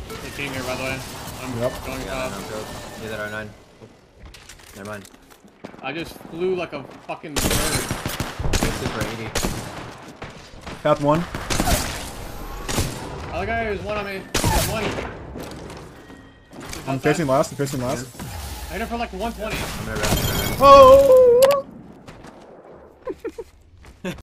They came here, by the way. I'm going yeah, yeah, that R9. Never mind. I just flew like a fucking bird. Super 80. Path 1. Other guy is one on me. One. I'm facing last. I'm facing last. I hit him for like 120. I'm gonna rest. Oh!